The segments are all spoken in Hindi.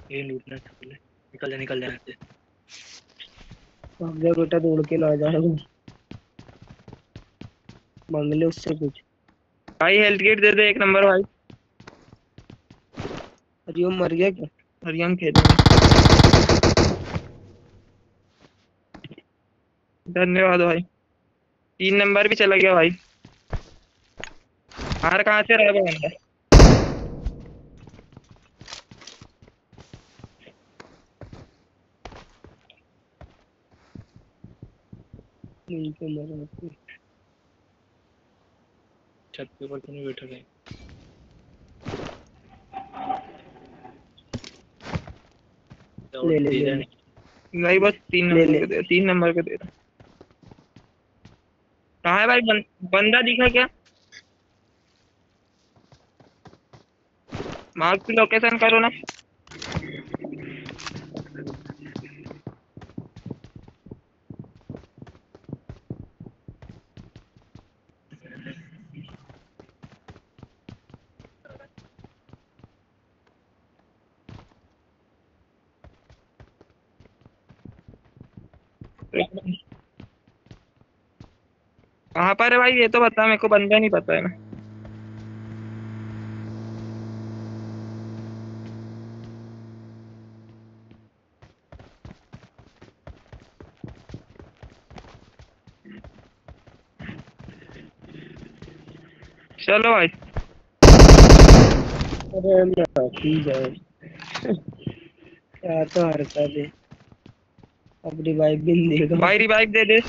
ये लूटना था पहले। निकल जा निकल जा यहाँ से। भाग जा बेटा, दौड़ के ना जा। मांग ले उससे कुछ। भाई हेल्थ किट दे दे 1 नंबर भाई। अरे वो मर गया क्या? हरियम खेल रहे हैं। धन्यवाद भाई। 3 नंबर भी चला गया भाई। बाहर कहाँ से रहा है बंदा? नहीं तो मर। छत के ऊपर तो नहीं बैठा कहीं। ले ले दे ले ले जाने। भाई बस 3 ले नंबर ले। के दे, 3 नंबर के दे रहा। कहाँ है भाई बंदा दिखा क्या? मार्क की लोकेशन करो ना। कहाँ पर है भाई ये तो बता, मेरे को बंदा नहीं पता है ना। चलो भाई। अरे माफी जाए। क्या तो हरकत है। अब रिवाइव भी नहीं देगा। भाई रिवाइव दे दे।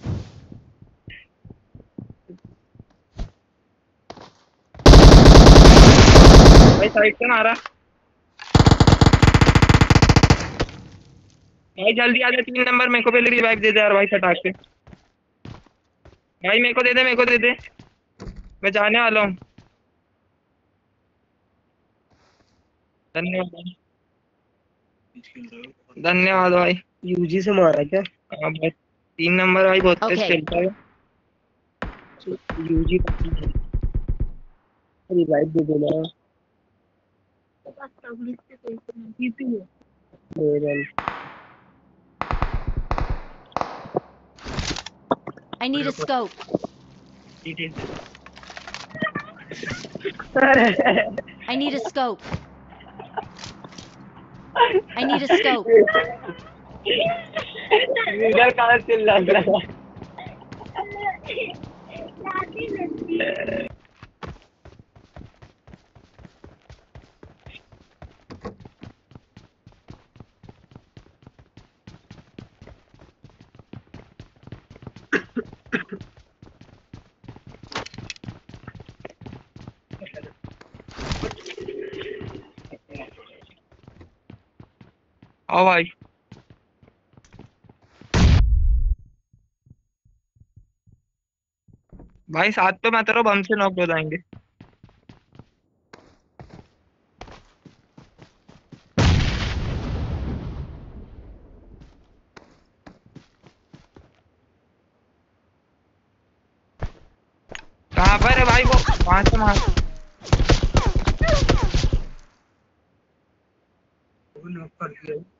भाई साइड से मारा। भाई जल्दी आ जा 3 नंबर, मेरे को पहले रिवाइव दे दे यार भाई फटाक से। भाई मेरे को दे दे, मेरे को दे दे। मैं जाने वाला हूँ। धन्यवाद भाई। धन्यवाद भाई। यूजी से मारा क्या? हाँ भाई 3 नंबर भाई बहुत तेज Okay. खेलता है। यूजी रिवाइव दे देना। मेरा I need a scope. I need a scope. I need a scope. इधर कहाँ चिल्ला रहा है? आओ भाई। भाई साथ पे मत रहो, बम से नॉक हो जाएंगे। कहाँ पर है भाई वो? वहां से मार। वो नॉक कर दिया।